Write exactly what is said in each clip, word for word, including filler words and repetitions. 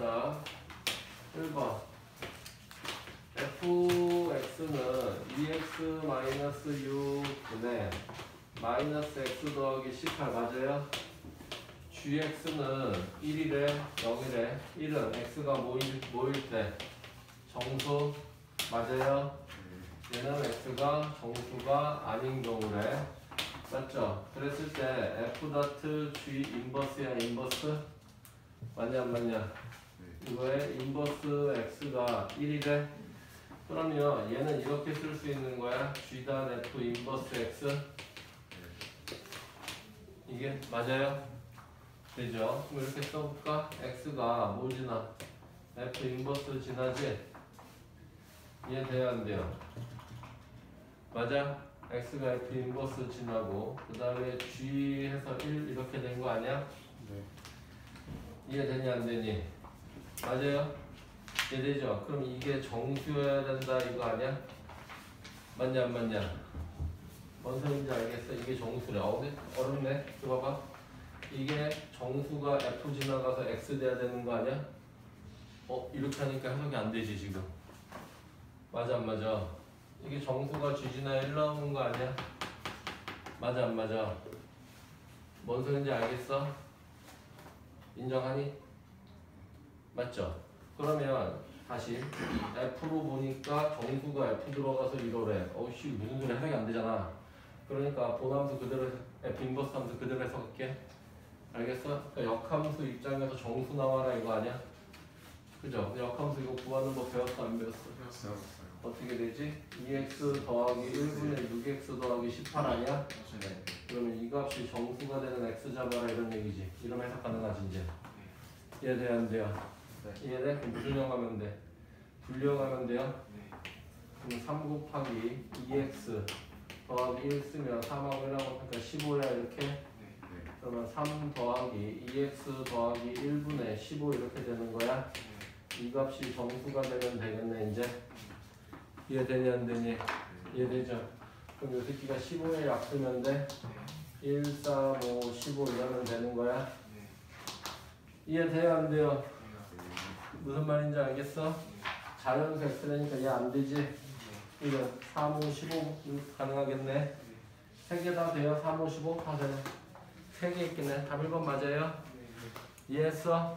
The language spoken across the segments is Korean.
자, 일 번 fx는 이 엑스 마이너스 육분의 마이너스 x 더하기 십팔 맞아요? gx는 일이래 영이래. 일은 x가 뭐일, 뭐일 때 정수 맞아요? 얘는 x가 정수가 아닌 경우래. 맞죠? 그랬을 때 f 다트 g 인버스야 인버스? 맞냐 안 맞냐? 이거에 인버스 x가 일이래. 그러면 얘는 이렇게 쓸 수 있는 거야. g 단 f 인버스 x. 이게 맞아요? 되죠? 그럼 이렇게 써볼까? x가 뭐 지나? f 인버스 지나지? 이해돼야 안 돼요? 맞아? x가 f 인버스 지나고 그 다음에 g 해서 일 이렇게 된 거 아니야? 네. 이해되냐 안 되니? 맞아요? 이해되죠? 그럼 이게 정수여야 된다 이거 아니야? 맞냐 안 맞냐? 뭔 소리인지 알겠어? 이게 정수래. 어, 어렵네? 이거 봐봐. 이게 정수가 f 지나가서 x 돼야 되는 거 아니야? 어? 이렇게 하니까 해석이 안 되지 지금. 맞아 안 맞아? 이게 정수가 g 지나 일 나오는 거 아니야? 맞아 안 맞아? 뭔 소리인지 알겠어? 인정하니? 맞죠? 그러면 다시 f로 보니까 정수가 f 들어가서 이러래. 어우씨 무슨 소리 해석이 안 되잖아. 그러니까 본함수 그대로 f 인버스 함수 그대로 해석할게. 알겠어? 그러니까 역함수 입장에서 정수 나와라 이거 아니야? 그죠? 역함수 이거 구하는 거 배웠어 안 배웠어? 배웠어요. 어떻게 되지? 이 엑스 더하기 일분의 육 엑스 더하기 십팔 아니야? 네. 그러면 이 값이 정수가 되는 x 잡아라 이런 얘기지. 이런 해석 가능하지 이제. 이해돼 안 돼요? 네. 이해돼? 그럼 무슨 형 하면 돼? 분류하면 돼요? 네. 그럼 삼 곱하기 이 엑스 더하기 일 쓰면 삼하고 일하고 그러니까 십오야 이렇게. 네. 그러면 삼 더하기 이 엑스 더하기 일분의 십오 이렇게 되는 거야. 이 값이 정수가 되면 되겠네 이제. 이해되니 안 되니? 이해되죠? 그럼 이 새끼가 십오에 약 쓰면 돼? 일, 삼, 오, 십오 이러면 되는 거야? 이해돼요 안 돼요? 무슨 말인지 알겠어? 자연수 x라니까 얘 안 되지? 이거 삼, 오, 십오 가능하겠네? 세 개 다 돼요? 삼, 오, 십오 다 돼요? 세 개 있겠네? 답 일 번 맞아요? 이해했어?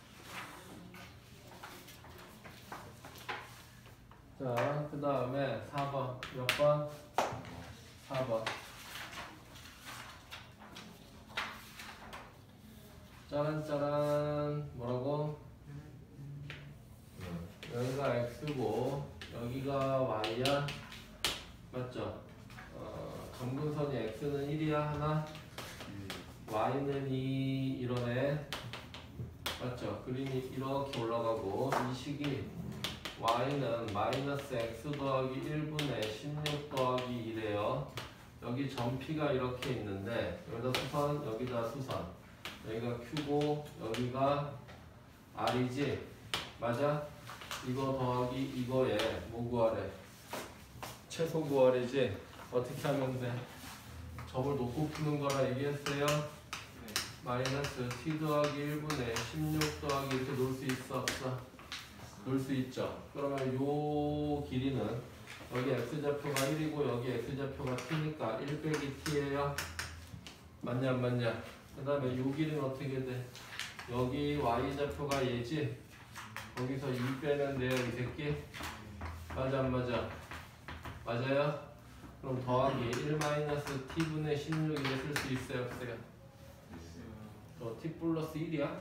자, 그 다음에 사 번 몇 번? 사 번 짜란짜란 뭐라고? 여기가 x고 여기가 y야 맞죠? 어, 점근선이 x는 일이야 하나 y는 이 이러네 맞죠? 그림이 이렇게 올라가고 이 식이 y는 마이너스 x 더하기 일분의 십육 더하기 일이에요. 여기 점피가 이렇게 있는데 여기다 수선 여기다 수선 여기가 q고 여기가 r이지 맞아? 이거 더하기 이거에 뭐 구하래? 최소 구하래지? 어떻게 하면 돼? 점을 놓고 푸는 거라 얘기했어요? 네. 마이너스 t 더하기 일분의 십육 더하기 이렇게 놓을 수 있어 없어? 놓을 수 있죠. 그러면 요 길이는 여기 x좌표가 일이고 여기 x좌표가 t니까 일 빼기 t예요. 맞냐 안 맞냐? 그 다음에 요 길이는 어떻게 돼? 여기 y좌표가 얘지? 거기서 이 빼면 돼요 이 새끼? 맞아 안 맞아? 맞아요? 그럼 더하기 일 마이너스 t분의 십육 이렇게 쓸 수 있어요 없어요? 어, t 플러스 일이야?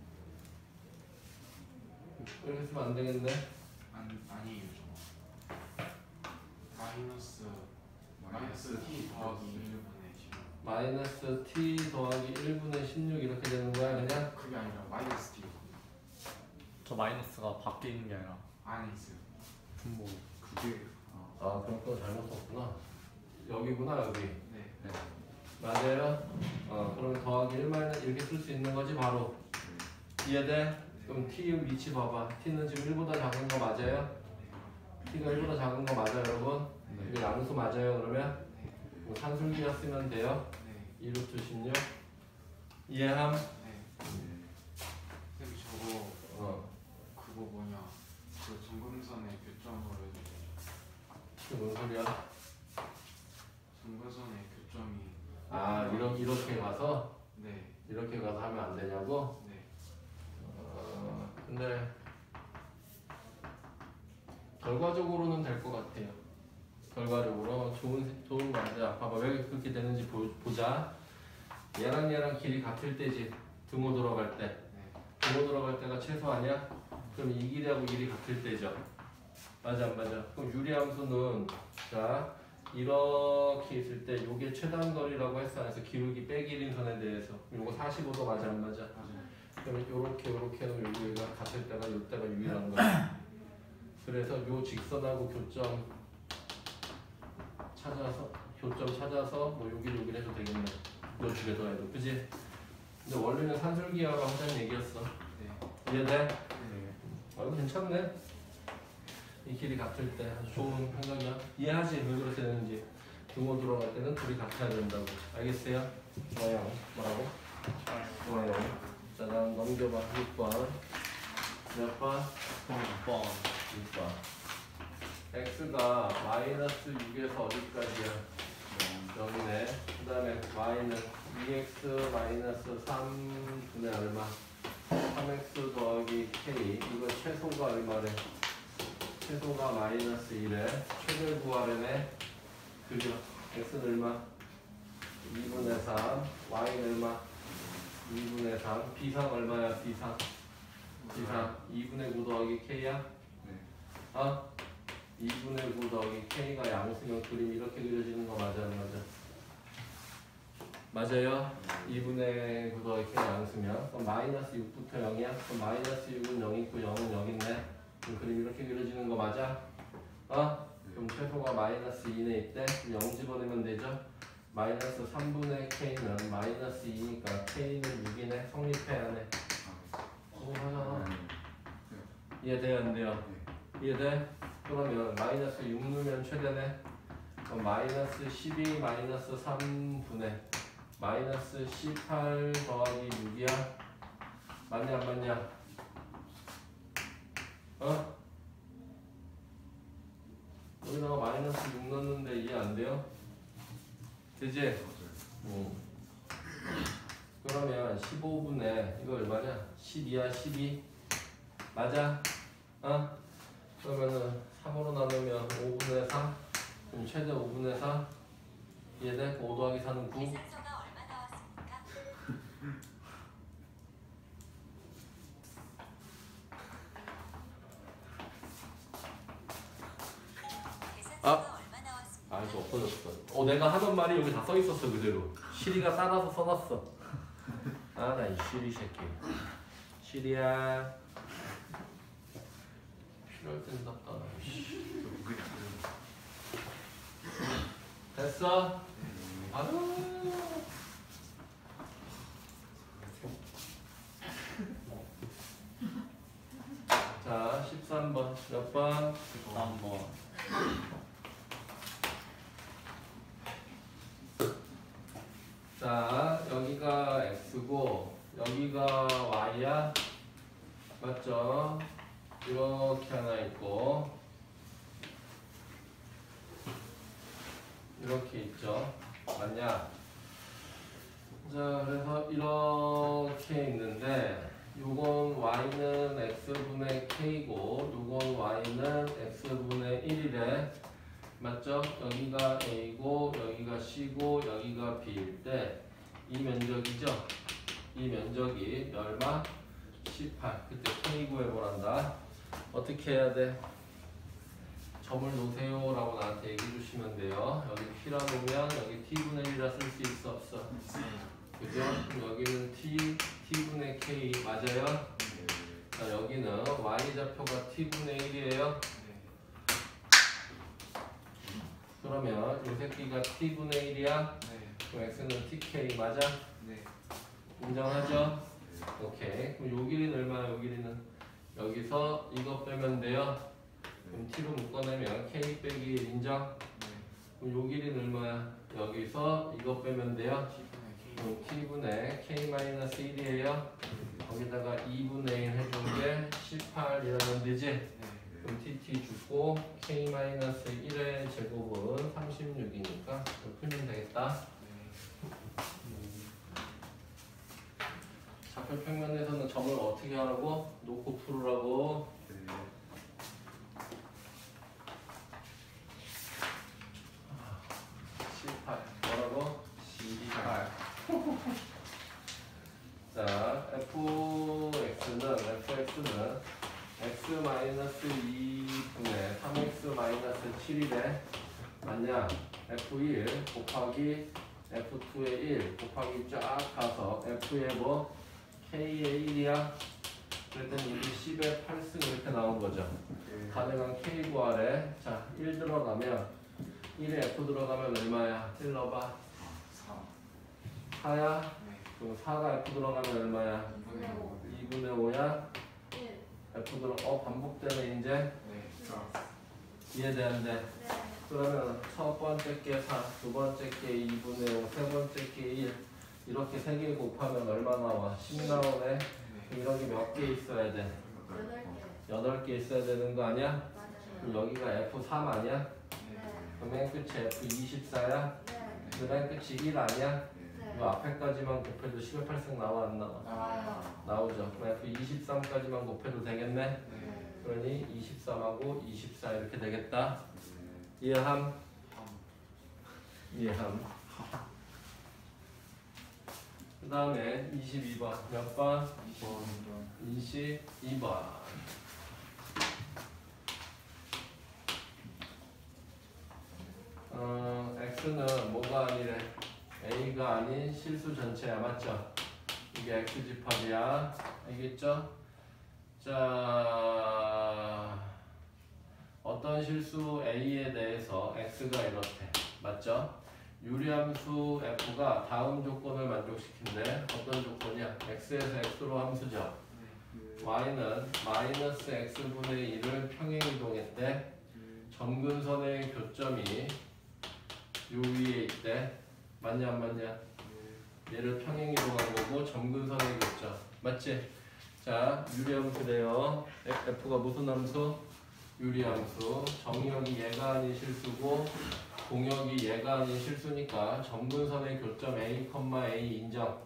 이렇게 쓰면 안 되겠네? 아니, 아니에요 저거. 마이너스 마이너스 t 더하기 일분의 십육. 마이너스 t 더하기 일분의 십육 이렇게 되는 거야 그냥? 그게 아니라 마이너스 t. 저 마이너스가 밖에 있는 게 아니라 안에 있어요. 분모. 그게 아, 아 그럼 또 잘못 썼구나. 여기구나 여기. 네. 네. 맞아요? 어 그러면 더하기 일 마이너스 이렇게 쓸 수 있는 거지 바로. 이해돼? 그럼 t 위치 봐봐. t는 지금 일보다 작은 거 맞아요? t가 일보다 작은 거 맞아요 여러분? 네. 이게 양수 맞아요 그러면? 네. 뭐 산술기가 쓰면 돼요? 네. 이 루트 십육 이해함? 네. 여기 저거 어 뭔 소리야? 중간선의 교점이 아 이렇게 이렇게 가서 네. 이렇게 가서 하면 안 되냐고? 네. 어, 근데 결과적으로는 될 것 같아요. 결과적으로 좋은 좋은 말이야. 봐봐 왜 그렇게 되는지 보, 보자. 얘랑 얘랑 길이 같을 때지. 등호 들어갈 때. 네. 등호 들어갈 때가 최소 아니야? 그럼 이 길이하고 이 길이 같을 때죠. 맞아 안 맞아? 그럼 유리함수는 자 이렇게 있을 때 요게 최단 거리라고 했어. 그래서 기울기 빼기 일 인선에 대해서 요거 사십오 도 맞아 안 맞아? 맞아요. 그러면 요렇게 요렇게 하면 여기가 같을 때가 요때가 유일한 거야. 그래서 요 직선하고 교점 찾아서 교점 찾아서 뭐 여기 여기 해도 되겠네. 요 주에 더해도 그지? 근데 원래는 산술기하고 하자는 얘기였어. 네. 이해돼? 네. 아 이거 괜찮네. 이 길이 같을 때 아주 좋은 생각이야. 이해하지? 왜 그렇게 되는지. 등호 들어갈 때는 둘이 같아야 된다고. 알겠어요? 좋아요. 뭐라고? 좋아요. 자 다음 넘겨봐. 육 번. 몇 번? 육 번. 육 번. x가 마이너스 육에서 어디까지야? 여기네. 그 다음에 y는 이 엑스 마이너스 삼분의 얼마? 삼 엑스 더하기 k. 이거 최소가 얼마래? 최소가 마이너스 일에 최대 구하려네. 그죠? x는 얼마? 이분의 삼. y는 얼마? 이분의 삼. b상 얼마야? b상. b상 이분의 구 더하기 k야? 네. 어? 이분의 구 더하기 k가 양수면 그림이 이렇게 그려지는 거 맞아 안 맞아? 맞아요? 이분의 구 더하기 k가 양수면 그럼 마이너스 육부터 영이야? 그럼 마이너스 육은 영 있고 영은 영 있네. 그럼 그림이 이렇게 그려지는 거 맞아? 어? 그럼 최소가 마이너스 이 내 있대? 영 집어내면 되죠? 마이너스 삼분의 k는 마이너스 이니까 k는 육이네. 성립해 안 해? 오 하잖아. 이해돼요 안 돼요? 이해돼? 그러면 마이너스 육 넣으면 최대네. 그럼 마이너스 십이 마이너스 삼분의 마이너스 십팔 더하기 육이야. 맞냐 안 맞냐? 어? 여기다가 마이너스 육 넣었는데 이해 안 돼요? 되지? 응. 그러면 십오분의 이거 얼마냐? 십이야 십이 맞아? 어? 그러면은 삼으로 나누면 오분의 사. 그럼 최대 오분의 사. 이해돼? 오 더하기 사는 구. 계산서가 얼마 나왔습니까? 계산서가 아. 얼마 나왔습니까? 아 이거 없어졌어. 어 내가 하던 말이 여기 다 써있었어 그대로. 시리가 따라서 써놨어. 아 나 이 시리 새끼. 시리야. 필요할 땐 답다. 됐어? 아유. 자 십삼 번 몇 번? 삼 번. 자 여기가 x고 여기가 y야 맞죠? 이렇게 하나 있고 이렇게 있죠 맞냐? 자 그래서 이렇게 있는데 요건 y는 x분의 k고 요건 y는 x분의 일이래 맞죠? 여기가 a고 여기가 c고 여기가 b일 때 이 면적이죠? 이 면적이 얼마? 십팔. 그때 k 구해보란다. 어떻게 해야 돼? 점을 놓으세요 라고 나한테 얘기해 주시면 돼요. 여기 p라 놓으면 여기 t분의 일이라 쓸 수 있어 없어? 그죠? 그럼 여기는 t, t분의 k 맞아요? 자 여기는 y좌표가 t분의 일이에요. 그러면 이 새끼가 t분의 일이야? 네. 그럼 x는 tk 맞아? 네. 인정하죠? 오케이. 그럼 요 길이는 얼마야? 요 길이는 여기서 이거 빼면 돼요. 그럼 t로 묶어내면 k 빼기 일 인정? 네. 그럼 요 길이는 얼마야? 여기서 이거 빼면 돼요. 그럼 t분의 k 마이너스 일이에요. 거기다가 이분의 일 해준 게 십팔 이라면 되지? 네. 그럼 티티 주고 k 마이너스 일의 제곱은 삼십육이니까 풀면 되겠다. 좌표 평면에서는 점을 어떻게 하라고? 놓고 풀으라고. 십팔 뭐라고? 십팔. 자, fx는 fx는 x 마이너스 이분의 삼 엑스 마이너스 칠이래. 맞냐? 에프 일 곱하기 에프 투의 일 곱하기 쫙 가서 f의 뭐 k의 일이야. 그랬더니 이게 십의 팔 승 이렇게 나온 거죠. 가능한 k 구하래. 자, 일 들어가면 일에 f 들어가면 얼마야? 일 넣어봐. 사. 사야? 네. 그럼 사가 f 들어가면 얼마야? 이분의 오. 이분의 오야? f 들어 어 반복되네 이제. 네. 이해되는데. 그러면 첫 번째 게 사, 두 번째 게 이분의 오, 세 번째 게 일. 이렇게 세 개 곱하면 얼마 나와? 십 나오네. 네. 이런 게 몇 개 있어야 돼? 여덟 개 있어야 되는 거 아니야? 그럼 여기가 에프 삼 아니야? 네. 그럼 맨 끝이 에프 이십사야? 그 맨 끝이 일 아니야? 이 앞에까지만 곱해도 십의 팔 승 나와 안 나와? 나와요. 나오죠. 그럼 에프 이십삼까지만 곱해도 되겠네? 네. 그러니 이십삼하고 이십사 이렇게 되겠다. 이해함? 이해함. 그 다음에 이십이 번 몇 번? 이십이 번. 어, x는 뭐가 아니래? a가 아닌 실수 전체야. 맞죠? 이게 x집합이야. 알겠죠? 자, 어떤 실수 a에 대해서 x가 이렇대. 맞죠? 유리함수 f가 다음 조건을 만족시킨대. 어떤 조건이야? x에서 x로 함수죠. y는 마이너스 x분의 일을 평행이동했대. 점근선의 교점이 요 위에 있대. 맞냐 안 맞냐? 얘를 평행이동한 거고 점근선의 교점. 맞지? 자, 유리함수래요. f가 무슨 함수? 유리함수. 정의역이 얘가 아닌 실수고 공역이 얘가 아닌 실수니까 점근선의 교점 a, a 인정.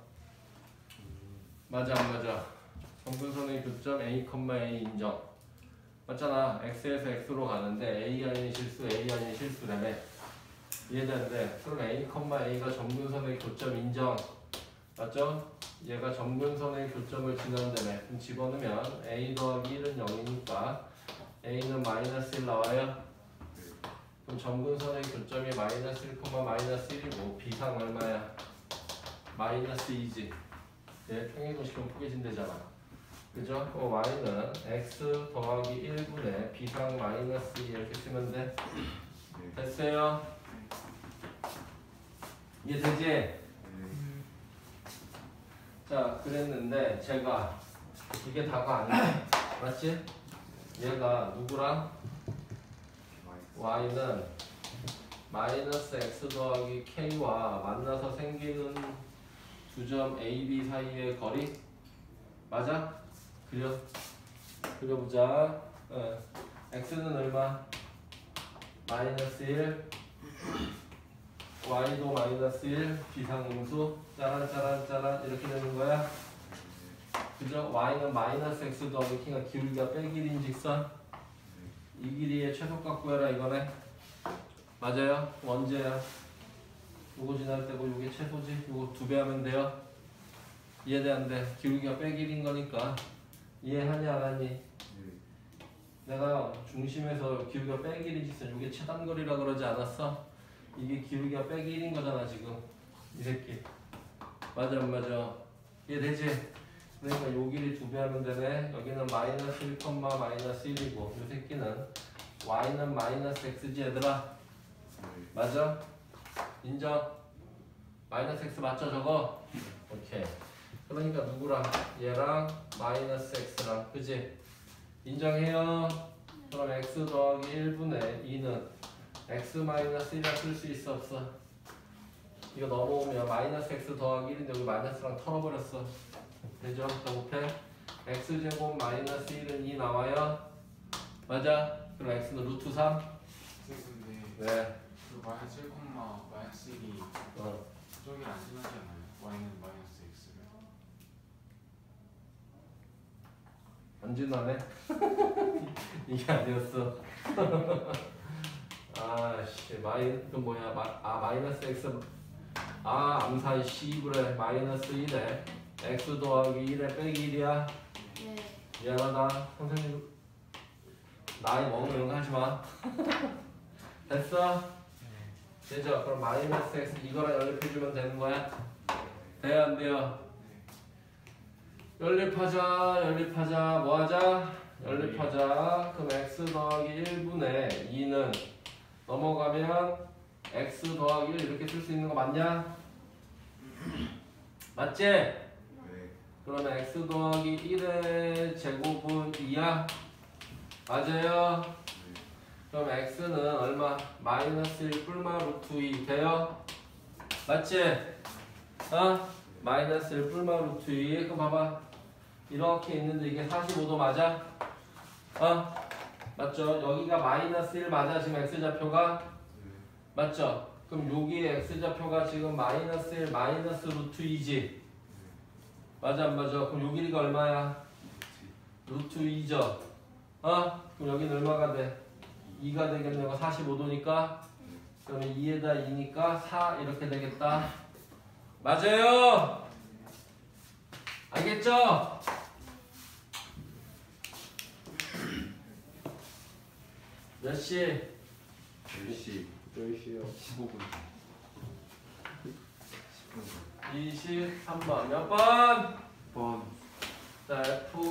맞아 안 맞아? 점근선의 교점 a, a 인정. 맞잖아. x에서 x로 가는데 a 아닌 실수, a 아닌 실수라며. 이해되는데 그럼 a, a가 점근선의 교점 인정. 맞죠? 얘가 점근선의 교점을 지난다며. 그럼 집어넣으면 a 더하기 일은 영이니까 a는 마이너스 일 나와요. 그럼 점근선의 교점이 마이너스 일, 마이너스 일이고 b상 얼마야? 마이너스 이지. 얘 평행도시키면 포개진대잖아. 그죠? 그럼 y는 x 더하기 일분의 b상 마이너스 이 이렇게 쓰면 돼. 됐어요? 이해되지? 자, 그랬는데 제가 이게 다가 아니야. 맞지? 얘가 누구랑? y는 마이너스 x 더하기 k와 만나서 생기는 두 점 A, B 사이의 거리? 맞아? 그려? 그려보자. 어. x는 얼마? 마이너스 일, y도 마이너스 일, 비상응수. 짜란 짜란 짜란 이렇게 되는 거야. 그죠? y는 마이너스 x 더하기 k가 기울기가 빼기 일인 직선. 이 길이의 최소값 구해라 이거네. 맞아요? 원제야. 요거 지날 때고 요게 최소지. 요거 두 배 하면 돼요. 이해되는데 기울기가 빼기 일인 거니까. 이해하니 안 하니? 내가 중심에서 기울기가 빼기 일인 직선 요게 최단거리라 그러지 않았어? 이게 기울기가 빼기 일인 거잖아 지금. 이 새끼. 맞아 안 맞아? 이해되지? 그러니까 요 길이 두 배 하면 되네. 여기는 마이너스 일, 마이너스 일이고 요 새끼는 y는 마이너스 x지 얘들아. 맞아? 인정? 마이너스 x 맞죠 저거? 오케이. 그러니까 누구랑? 얘랑 마이너스 x랑. 그지? 인정해요? 그럼 x 더하기 일분의 이는 x 마이너스 일이라 쓸 수 있어 없어? 이거 넘어오면 마이너스 x 더하기 일인데 여기 마이너스랑 털어버렸어. 되죠? 자 곱해 x제곱 마이너스 일은 이 나와요. 맞아? 그럼 x는 루트 삼? 근데 네. 그 마이너스 일, 마이너스 일이 어. 저기 안 지나지 않아요? y는 마이너스 x를. 안 지나네? 이게 아니었어. 아씨 마이 그 뭐야 마, 아 마이너스 x 아 암산 십을 마이너스 일에 x 더하기 일에 빼기 일이야. 네. 미안하다 선생님 나이 먹으면 이런 거 하지마. 됐어? 되죠? 그럼 마이너스 x 이거랑 연립해주면 되는 거야? 돼요 안 돼요? 연립하자 연립하자 뭐하자? 연립하자. 그럼 x 더하기 일분의 이는 넘어가면 x 더하기 일 이렇게 쓸 수 있는 거 맞냐? 맞지? 네. 그러면 x 더하기 일의 제곱은 이야? 맞아요? 그럼 x는 얼마? 마이너스 일 뿔마 루트 이 돼요? 맞지? 어? 마이너스 일 뿔마 루트 이. 그럼 봐봐 이렇게 있는데 이게 사십오 도 맞아? 어? 맞죠? 여기가 마이너스 일 맞아 지금 x좌표가? 맞죠? 그럼 여기 x좌표가 지금 마이너스 일 마이너스 루트 이지? 맞아 안 맞아? 그럼 요 길이가 얼마야? 루트 이죠? 어? 그럼 여기는 얼마가 돼? 이가 되겠네요. 사십오 도니까 그러면 이에다 이니까 사 이렇게 되겠다. 맞아요? 알겠죠? 몇 시? 열 시 몇 시요? 십오 분. 이십삼 번 몇 번? 번. 자,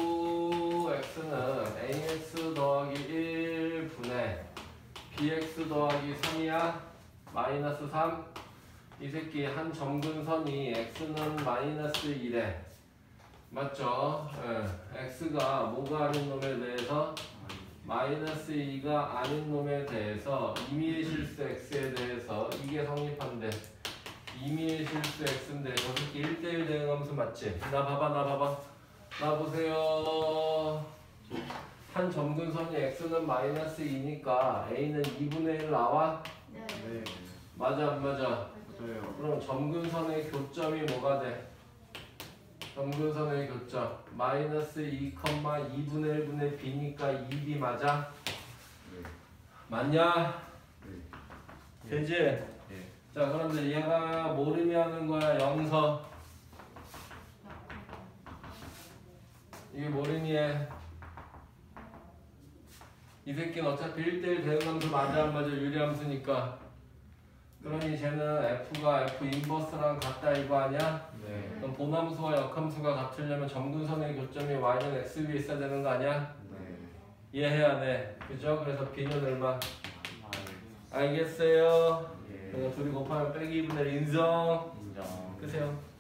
fx는 ax 더하기 일 분의 bx 더하기 삼이야. 마이너스 삼. 이 새끼 한 점근선이 x는 마이너스 일에 맞죠? 예. x가 뭐가 아닌 놈에 대해서 마이너스 이가 아닌 놈에 대해서 임의의 실수 x에 대해서 이게 성립한대. 임의의 실수 x인데 저 새끼 일 대 일 대응함수 맞지? 나 봐봐 나 봐봐 나 보세요. 한 점근선이 x는 마이너스 이니까 a는 이분의 일 나와? 네. 네. 맞아 안 맞아? 맞아요. 그럼 점근선의 교점이 뭐가 돼? 점근선의 교점 마이너스 이, 이분의 일분의 b니까 이 비 맞아? 네. 맞냐? 네. 되지? 예. 자 그런데 얘가 뭘 의미하는 거야? 영서. 이게 뭘 의미해? 이 새끼는 어차피 일 대 일 대응함수 맞아 안 맞아? 유리함수니까. 그러니 쟤는 f가 f 인버스랑 같다 이거 아니야? 네. 그럼 본함수와 역함수가 같으려면 점근선의 교점이 y는 x 위에 있어야 되는 거 아니야? 네. 이해해야 돼. 그죠? 그래서 b는 얼마? 아, 알겠어요? 예. 그래서 둘이 곱하면 빼기 이분의 인정. 인정. 끄세요.